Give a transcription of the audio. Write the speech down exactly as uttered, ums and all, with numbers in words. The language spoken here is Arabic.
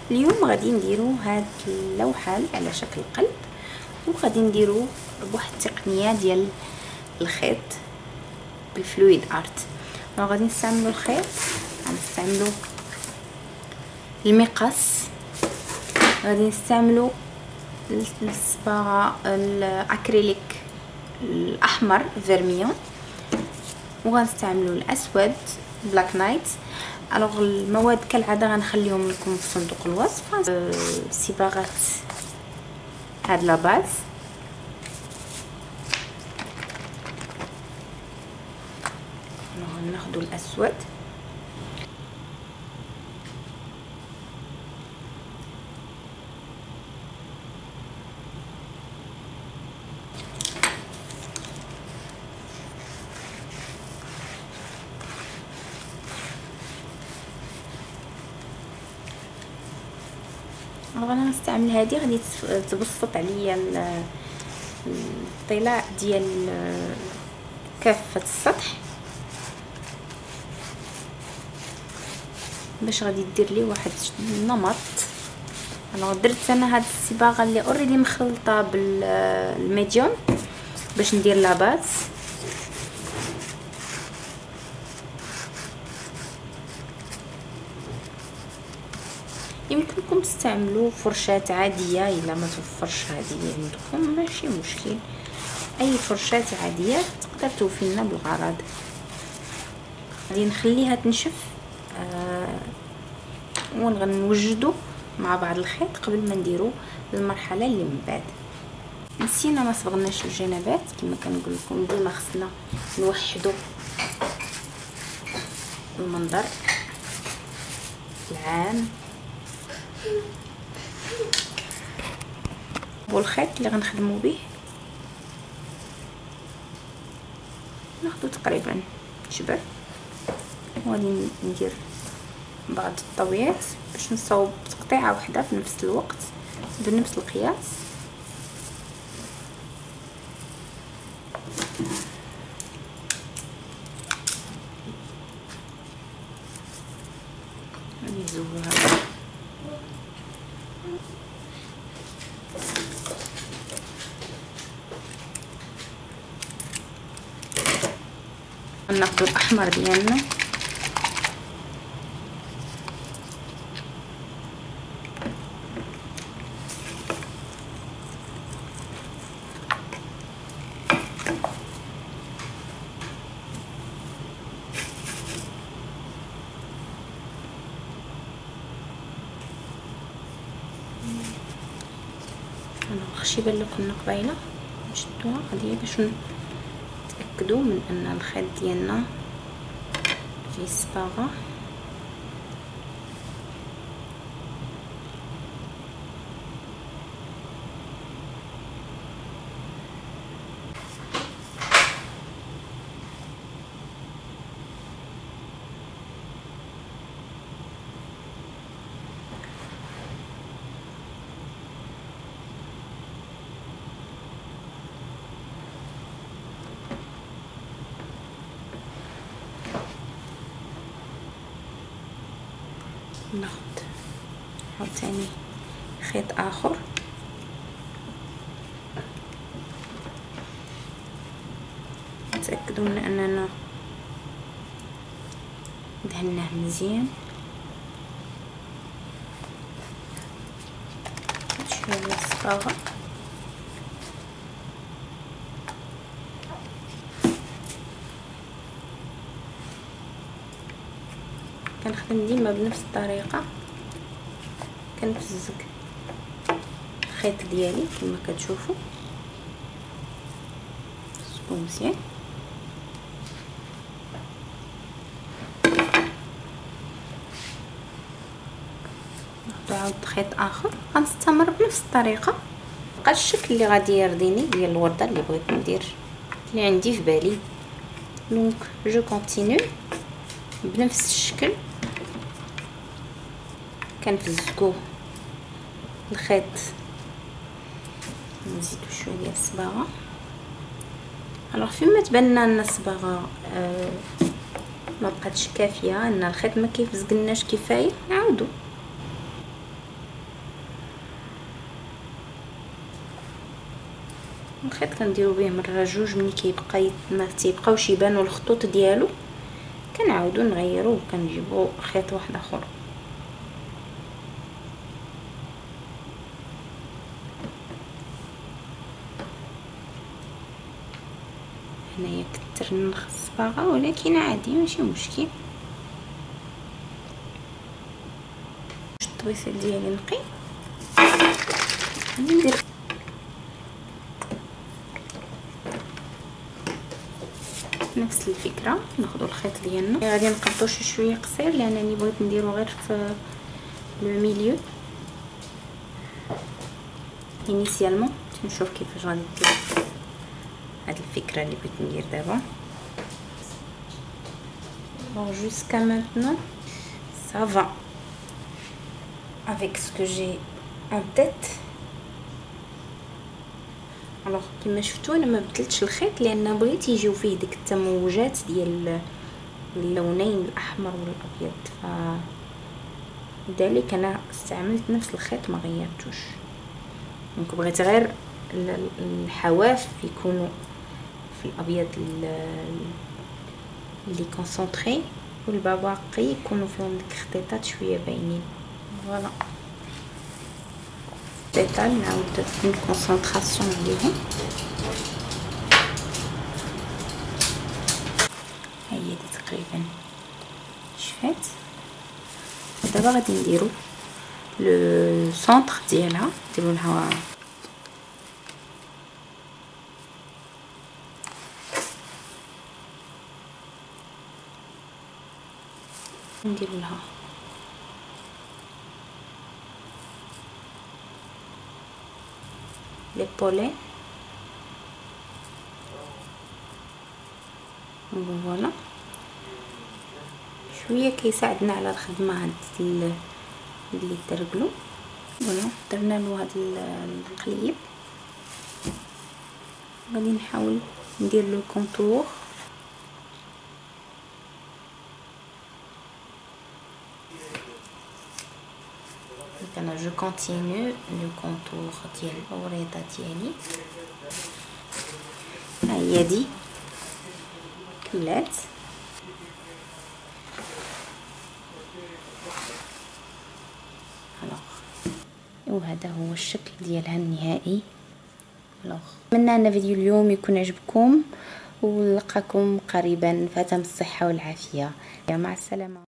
اليوم غادي نديرو هاد اللوحه على شكل قلب، وغادي نديرو بواحد التقنيه ديال الخيط بالفلويد ارت. غادي نستعملو الخيط، غنستعملو المقص، غادي نستعملو الصباغه الاكريليك الاحمر فيرميون، وغنستعملو الاسود بلاك نايت. الوغ المواد كالعاده غنخليهم لكم في صندوق الوصف. صباغه هاد لاباز، ناخدو الاسود غادي نستعمل هذه، غادي تبسط عليا الطلاء ديال كافه السطح باش غادي دير لي واحد النمط. انا درت انا هاد الصباغه اللي اوريدي مخلطه بالميديوم باش ندير لاباز. يمكنكم تستعملوا فرشاه عاديه الا ما توفرش هذه عندكم، ماشي مشكل، اي فرشاه عاديه تقدر توفي لنا بالغرض. غادي نخليها تنشف آه ونوجدوا مع بعض الخيط قبل ما نديروا المرحله اللي من بعد. نسينا ما صبغناش الجنبات كما كنقول لكم، ديما خصنا نوحدوا المنظر العام. والخيط اللي غنخدموا به ناخذ تقريبا جبر، وغادي ندير بعض الطويات باش نصاوب تقطيعه واحده في نفس الوقت بنفس القياس. غادي نزوقها ناخذ الاحمر ديالنا الخشيبه اللي كنا قبيله نشدوها غادي باش نتاكدوا من ان الخيط ديالنا فيه الصباغه. ناخد عاوتاني خيط اخر نتاكدوا من اننا دهناه مزيان. شويه ديال الصباغه كنخدم ديما بنفس الطريقه، كنفزك الخيط ديالي كما كتشوفوا صبو مزيان. ناخذ عاود خيط اخر غنستمر بنفس الطريقه. بقى الشكل اللي غادي يرضيني ديال الورده اللي بغيت ندير اللي عندي في بالي، دونك جو كونتينيو بنفس الشكل. كنفزكو الخيط، نزيدو شويه ديال الصباغه. الوغ فيما تبان لنا الصباغه آه ما بقاتش كافيه، ان الخيط ما كيفزقناش كفايه، نعاودو الخيط كنديرو به مره جوج، ملي كيبقى ما تيبقاوش يبانوا الخطوط ديالو كنعاودو نغيرو وكنجيبو خيط واحد اخر. هنايا كثر نخ الصباغه ولكن عادي ماشي مشكل. الطويصل ديالي نقي، غادي ندير نفس الفكره. ناخذ الخيط ديالنا غادي نقطعو شي شويه قصير لانني بغيت نديرو غير في لو ميليو انيسيالمون. نشوف كيفاش غادي ندير هاد الفكره اللي بغيت ندير دابا. بون جوسكا مانتنون ça va avec ce que j'ai en tête. الوغ كما شفتوا انا ما بدلتش الخيط لان بغيت يجيو فيه ديك التموجات ديال اللونين الاحمر والابيض، ف لذلك انا استعملت نفس الخيط ما غيرتوش. دونك بغيت غير الحواف يكونوا في الابيض اللي كونسونطري والبواقي يكونوا فيهم ديك الخطيطات شويه باينين. فوالا ديتال نعاود الكونسونطراسيون عليهم. ها هي دي تقريبا شفات. دابا غادي نديرو لو سونطر ديالها، نديرو لها نديرو لها لي بولي. فوالا شويه كيساعدنا على الخدمه هاد اللي ترقلو. فوالا درنا له هاد القليب. غادي نحاول ندير له كونطور. انا جو كونتينيو لو كونطور ديال الوريضه ديالي. ها هي دي كلات. وهذا هو الشكل ديالها النهائي. نتمنى ان فيديو اليوم يكون عجبكم ونلقاكم قريبا. فاتم الصحه والعافيه. مع السلامه.